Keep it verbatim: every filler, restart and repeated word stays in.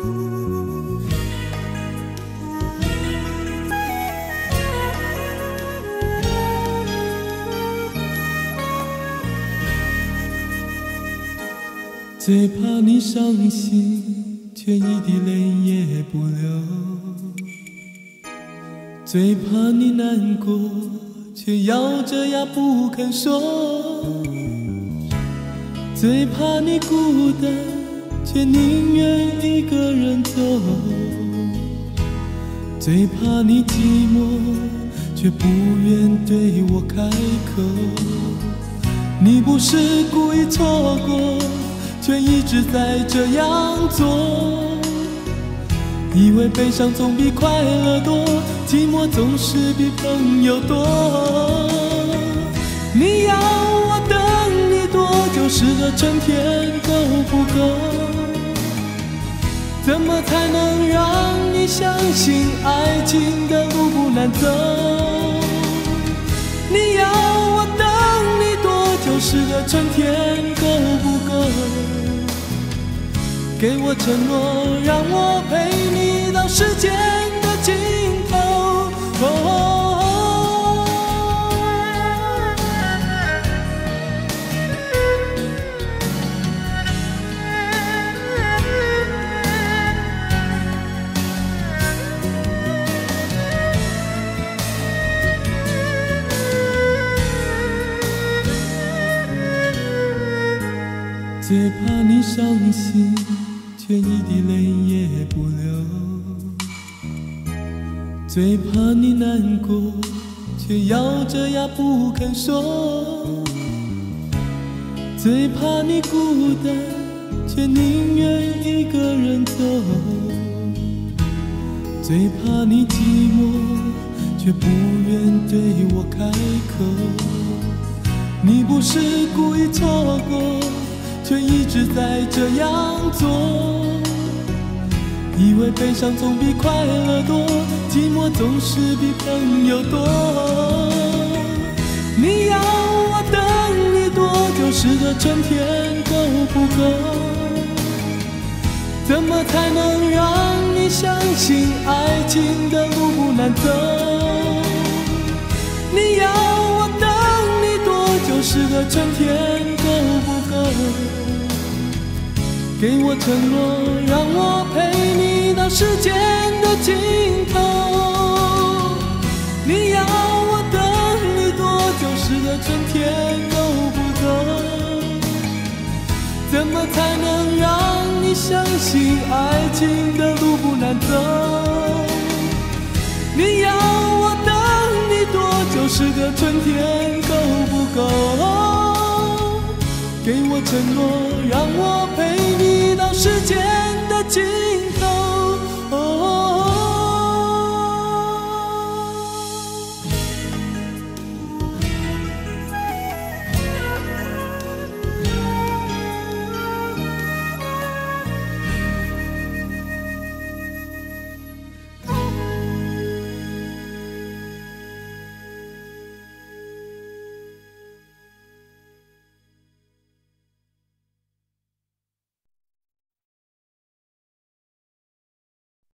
最怕你伤心，却一滴泪也不流；最怕你难过，却咬着牙不肯说；最怕你孤单，却宁愿一个人走；最怕你寂寞，却不愿对我开口。你不是故意错过，却一直在这样做，以为悲伤总比快乐多，寂寞总是比朋友多。你要我等你多久，是个春天够不够？怎么才能让你相信爱情的路不难走？你要我等你多久，是个春天够不够？给我承诺，让我陪你到世界的尽头。哦，最怕你伤心，却一滴泪也不流；最怕你难过，却咬着牙不肯说；最怕你孤单，却宁愿一个人走；最怕你寂寞，却不愿对我开口。你不是故意错过，却一直在这样做，以为悲伤总比快乐多，寂寞总是比朋友多。你要我等你多久，是个春天够不够？怎么才能让你相信爱情的路不难走？你要我等你多久，是个春天够不够？给我承诺，让我陪你到世界的尽头。你要我等你多久，是个春天够不够？怎么才能让你相信爱情的路不难走？你要我等你多久，是个春天够不够？给我承诺，让我陪你到时间的尽头。哦